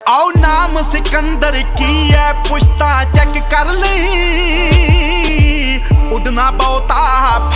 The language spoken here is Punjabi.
आओ नाम सिकंदर की है पुश्ता चेक कर ली, उड़ना बहुता